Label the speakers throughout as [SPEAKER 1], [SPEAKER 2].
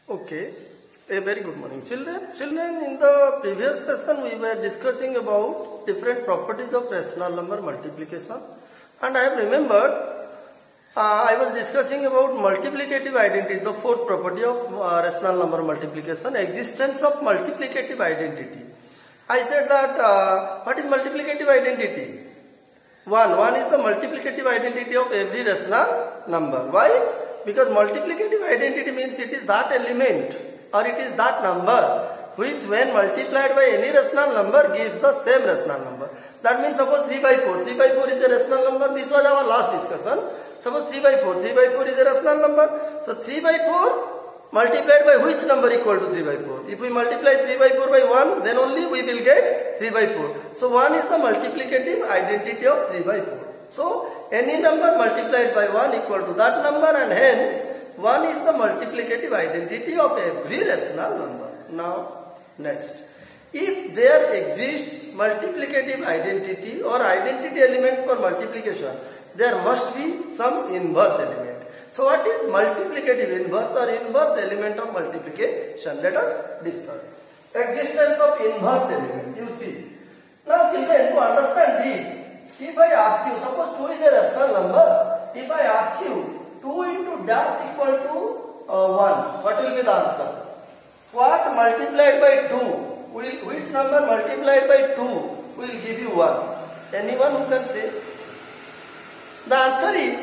[SPEAKER 1] Okay, a very good morning, children. Children, in the previous lesson we were discussing about different properties of rational number multiplication, and I have remembered I was discussing about multiplicative identity, the fourth property of rational number multiplication, existence of multiplicative identity. I said that what is multiplicative identity? One is the multiplicative identity of every rational number. Why? Because multiplicative identity means it is that element or it is that number which when multiplied by any rational number gives the same rational number. That means suppose 3 by 4. 3 by 4 is a rational number. This was our last discussion. Suppose 3 by 4. 3 by 4 is a rational number. So 3 by 4 multiplied by which number equal to 3 by 4? If we multiply 3 by 4 by 1, then only we will get 3 by 4. So 1 is the multiplicative identity of 3 by 4. So any number multiplied by 1 equal to that number, and hence 1 is the multiplicative identity of every rational number. Now next, if there exists multiplicative identity or identity element for multiplication, there must be some inverse element. So what is multiplicative inverse or inverse element of multiplication? Let us discuss. Existence of inverse element. You see. Now children, to understand this, if I ask you, suppose 2 is a rational number, if I ask you 2 into dash equal to 1, what will be the answer? What multiplied by 2? Which number multiplied by 2 will give you 1? Anyone who can say? The answer is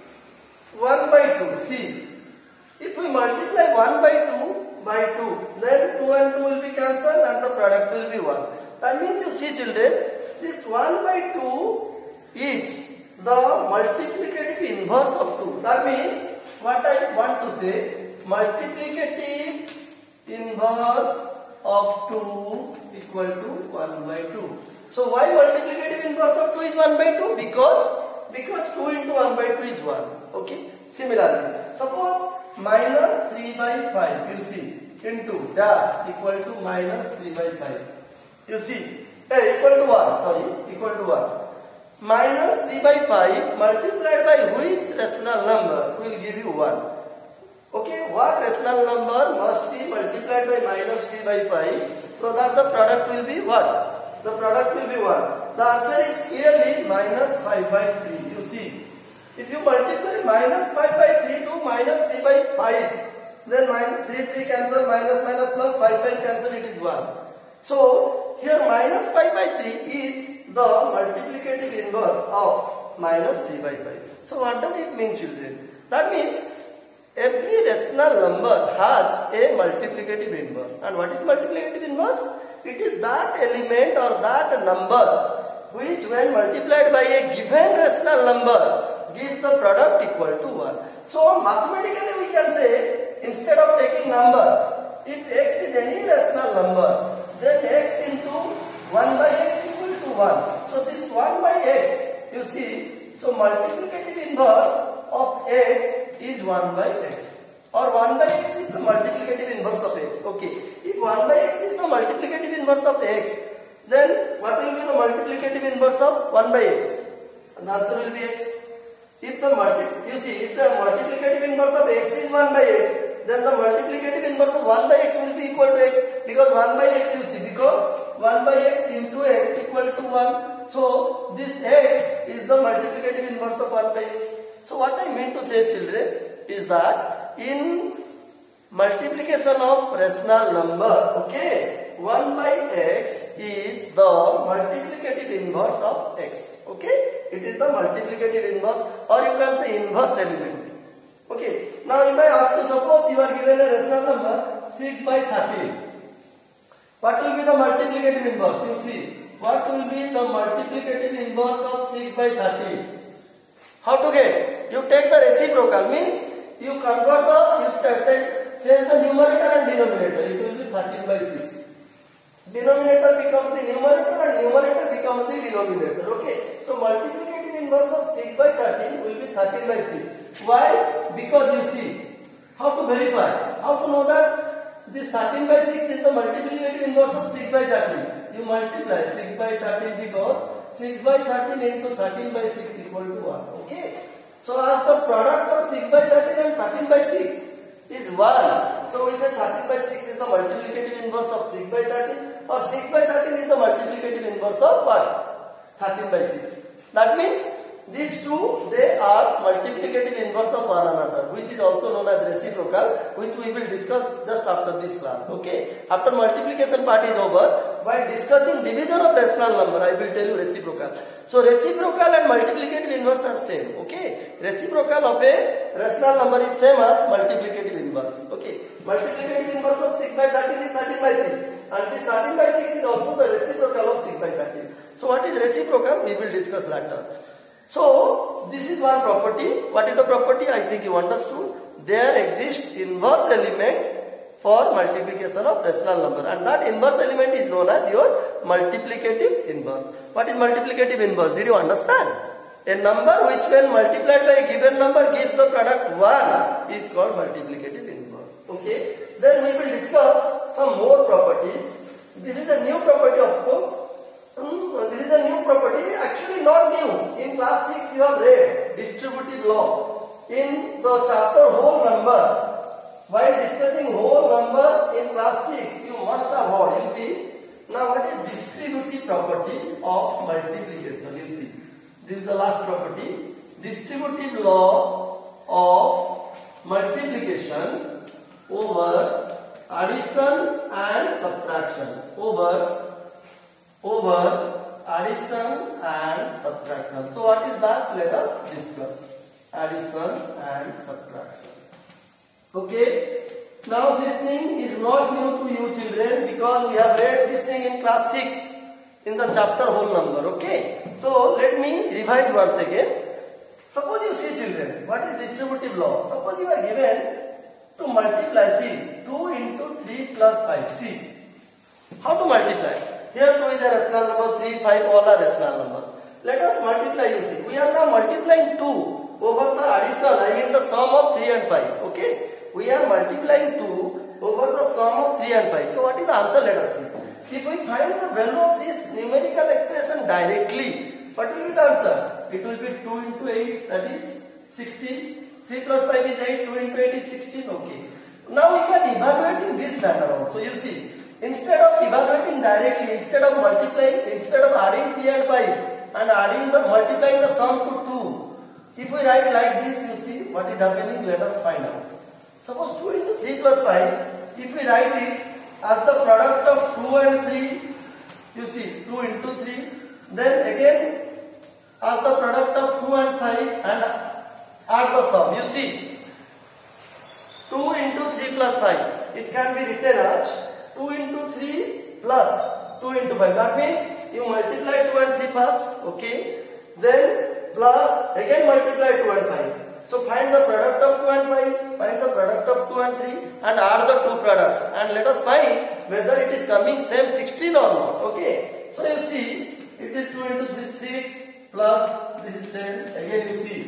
[SPEAKER 1] 1 by 2. See, if we multiply 1 by 2 by 2, then 2 and 2 will be cancelled and the product will be 1. That means, you see children, this 1 by 2 is the multiplicative inverse of 2. That means, what I want to say, multiplicative inverse of 2 equal to 1 by 2. So why multiplicative inverse of 2 is 1 by 2? Because 2 into 1 by 2 is 1. Okay. Similarly, suppose minus 3 by 5, you see, into dash equal to minus 3 by 5. You see, equal to 1, sorry, equal to 1. Minus 3 by 5 multiplied by which rational number will give you 1? Okay, what rational number must be multiplied by minus 3 by 5 so that the product will be what? The product will be 1. The answer is clearly minus 5 by 3. You see, if you multiply minus 5 by 3 to minus 3 by 5, then minus 3 cancel, minus plus 5 cancel, it is 1. So here minus 5 by 3 is the multiplicative inverse of minus 3 by 5. So what does it mean, children? That means every rational number has a multiplicative inverse. And what is multiplicative inverse? It is that element or that number which when multiplied by a given rational number gives the product equal to 1. So mathematically we can say, instead of taking numbers, if x is any rational number, then x into 1 by x equal to 1. So this 1 by x, you see, so multiplicative inverse of x is 1 by x. Or 1 by x is the multiplicative inverse of x. Okay. If 1 by x is the multiplicative inverse of x, then what will be the multiplicative inverse of 1 by x? And the answer will be x. If the multiplicative inverse of x is 1 by x, then the multiplicative inverse of 1 by x will be equal to x, because 1 by x, you see, because 1 by x into x equal to 1. So this x is the multiplicative inverse of 1 by x. So what I mean to say, children, is that in multiplication of rational number, okay, 1 by x is the multiplicative inverse of x. Okay, it is the multiplicative inverse, or you can say inverse element. Okay, now if I ask you, suppose you are given a rational number 6 by 13. What will be the multiplicative inverse? You see, what will be the multiplicative inverse of 6 by 13? How to get? You take the reciprocal, means you convert change the numerator and denominator. It will be 13 by 6. Denominator becomes the numerator and numerator becomes the denominator. Okay. So multiplicative inverse of 6 by 13 will be 13 by 6. Why? Because you see, how to verify? How to know that this 13 by 6 is the multiplicative inverse of 6 by 13? You multiply 6 by 13 because 6 by 13 into 13 by 6 equal to 1. Okay. So as the product of 6 by 13 and 13 by 6 is 1. So we say 13 by 6 is the multiplicative inverse of 6 by 13, or 6 by 13 is the multiplicative inverse of what? 13 by 6. That means these two, they are multiplicative inverse of one another, which is also known as reciprocal, which we will discuss just after this class. Okay. After multiplication part is over, while discussing division of rational number, I will tell you reciprocal. So reciprocal and multiplicative inverse are same. Okay. Reciprocal of a rational number is same as multiplicative inverse. Okay. Multiplicative inverse of 6 by 13 is 13 by 6, and this 13 by 6 is also the reciprocal of 6 by 13. So what is reciprocal? We will discuss later. So this is one property. What is the property? I think you understood. There exists inverse element for multiplication of rational number, and that inverse element is known as your multiplicative inverse. What is multiplicative inverse? Did you understand? A number which when multiplied by a given number gives the product 1 is called multiplicative inverse. Okay. Then we will discuss some more properties. This is a new property, of course. This is a new property, actually not new. In class 6 you have read distributive law. In the chapter whole number, while discussing whole number in class 6, you must have heard. You see, now what is distributive property of multiplication? You see, this is the last property. Distributive law of multiplication over addition and subtraction. Over addition and subtraction. So what is that? Let us discuss. Addition and subtraction. Okay. Now this thing is not new to you children, because we have read this thing in class 6 in the chapter whole number. Okay. So let me revise once again. Suppose you see children, what is distributive law? Suppose you are given to multiply, see, 2 into 3 plus 5. See, how to multiply? Here 2 is a rational number, 3, 5 all are rational numbers. Let us multiply, you see. We are now multiplying 2 over the addition, I mean the sum of 3 and 5. Okay. We are multiplying 2 over the sum of 3 and 5. So what is the answer? Let us see. If we find the value of this numerical expression directly, what will be the answer? It will be 2 into 8, that is 16. 3 plus 5 is 8, 2 into 8 is 16. Okay. Now we can evaluate in this manner also. You see, instead of evaluating directly, instead of multiplying, instead of adding 3 and 5 and multiplying the sum to 2, if we write like this, you see what is happening. Let us find out. Suppose 2 into 3 plus 5, if we write it as the product of 2 and 3, you see 2 into 3, then again as the product of 2 and 5 and add the sum. You see 2 into 3 plus 5, it can be written as 2 into 3 plus 2 into 5. That means you multiply 2 and 3 first, okay, then plus again multiply 2 and 5. So find the product of 2 and 5, find the product of 2 and 3 and add the two products, and let us find whether it is coming same 16 or not. Okay. So you see, it is 2 into 3, 6 plus this is 10. Again you see.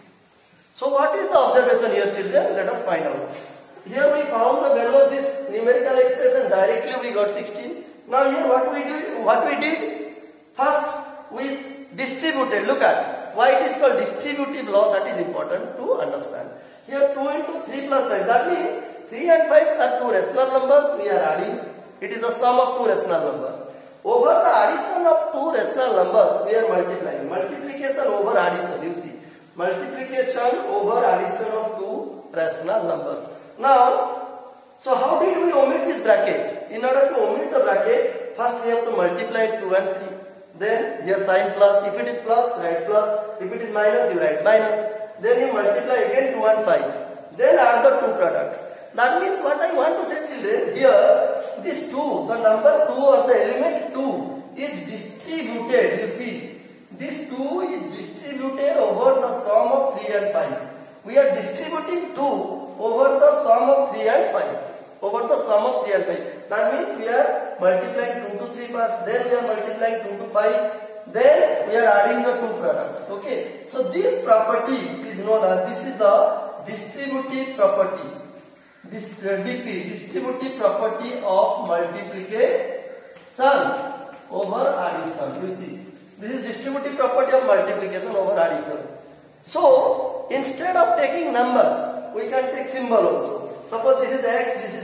[SPEAKER 1] So what is the observation here children? Let us find out. Here we found the value of this numerical expression directly, we got 16. Now here what we did? First we distributed. Look at why it is called distributive law, that is important to understand. Here 2 into 3 plus 5, that means 3 and 5 are two rational numbers, we are adding. It is the sum of two rational numbers. Over the addition of two rational numbers, we are multiplying. Multiplication over addition, you see. Multiplication over addition of two rational numbers. Now, so how did we omit this bracket? In order to omit the bracket, first we have to multiply 2 and 3. Then here sign plus. If it is plus, write plus. If it is minus, you write minus. Then you multiply again 2 and 5. Then add the two products. That means what I want to say children, here this 2, the number 2 or the element 2 is distributed. You see, this 2 is distributed over the sum of 3 and 5. We are distributing 2 over the sum of 3 and 5. Over the sum of 3 and 5. That means we are multiplying 2 to 3 parts, then we are multiplying 2 to 5, then we are adding the two products. Okay. So this property is known as, this is the distributive property. This DP, distributive property of multiplication over addition. You see, this is distributive property of multiplication over addition. So instead of taking numbers, we can take symbol also. Suppose this is x, this is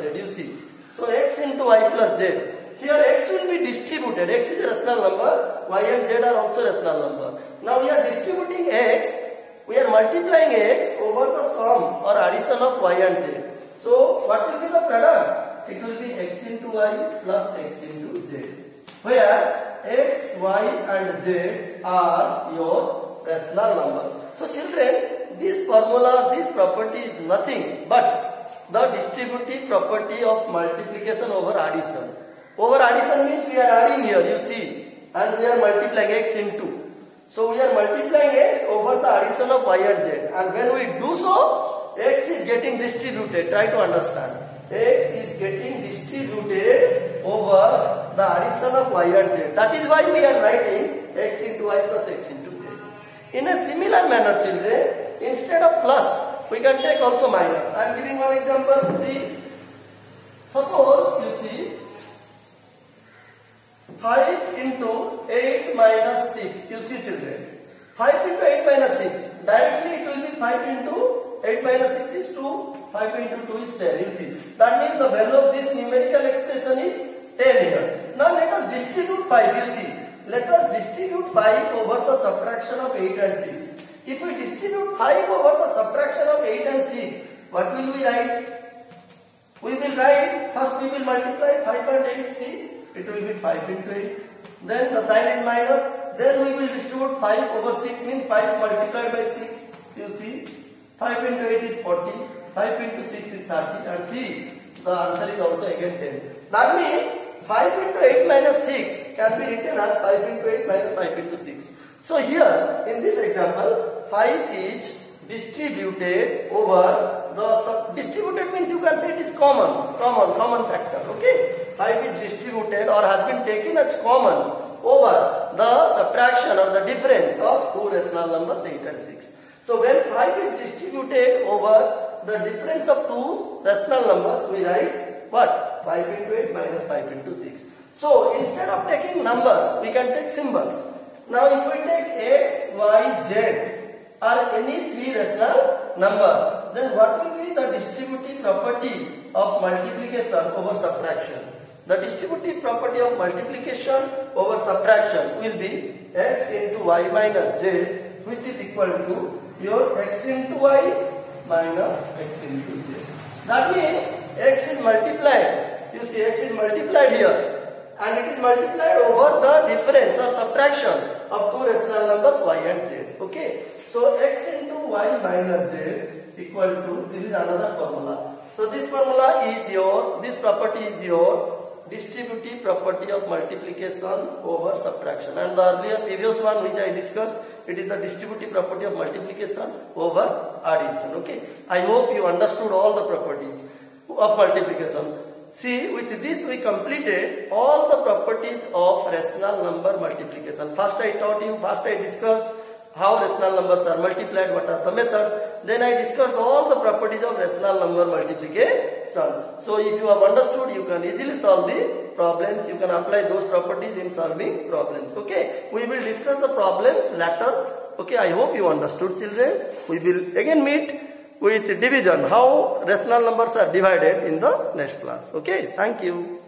[SPEAKER 1] z. You see. So x into y plus z. Here x will be distributed. X is a rational number. Y and z are also rational number. Now we are distributing x. We are multiplying x over the sum or addition of y and z. So what will be the product? It will be x into y plus x into z. Where x, y and z are your rational numbers. So children, this formula, this property is nothing but the distributive property of multiplication over addition. Over addition means we are adding here, you see, and we are multiplying x into. So we are multiplying x over the addition of y and z. And when we do so, x is getting distributed. Try to understand. X is getting distributed over the addition of y and z. That is why we are writing x into y plus x into z. In a similar manner, children, instead of plus, we can take also minus. I am giving one example. See, suppose you see 5 into 8 minus 6. You see, children, 5 into 8 minus 6. Directly it will be 5 into 8 minus 6 is 2. 5 into 2 is 10. You see, that means the value of this numerical expression is 10 here. Now let us distribute 5. You see, let us distribute 5 over the subtraction of 8 and 6. If we distribute 5 over the subtraction of 8 and 6, what will we write? We will write, first we will multiply 5 and 8, see, it will be 5 into 8. Then the sign is minus, then we will distribute 5 over 6 means 5 multiplied by 6, you see, 5 into 8 is 40, 5 into 6 is 30, and see, the answer is also again 10. That means 5 into 8 minus 6 can be written as 5 into 8 minus 5 into 6. So here, in this example, 5 is distributed over the, distributed means you can say it is common factor, okay? 5 is distributed or has been taken as common over the subtraction or the difference of two rational numbers 8 and 6. So when 5 is distributed over the difference of two rational numbers, we write what? 5 into 8 minus 5 into 6. So instead of taking numbers, we can take symbols. Now if we take x, y, z are any three rational numbers, then what will be the distributive property of multiplication over subtraction? The distributive property of multiplication over subtraction will be x into y minus z, which is equal to your x into y minus x into z. That means x is multiplied. You see, x is multiplied here. And it is multiplied over the difference or subtraction of two rational numbers y and z. Okay. So x into y minus z equal to, this is another formula. So this formula is your, this property is your distributive property of multiplication over subtraction. And the earlier previous one which I discussed, it is the distributive property of multiplication over addition. Okay. I hope you understood all the properties of multiplication. See, with this we completed all the properties of rational number multiplication. First I taught you, first I discussed how rational numbers are multiplied, what are the methods. Then I discussed all the properties of rational number multiplication. So if you have understood, you can easily solve the problems. You can apply those properties in solving problems. Okay, we will discuss the problems later. Okay, I hope you understood, children. We will again meet with division, how rational numbers are divided in the next class. Okay, thank you.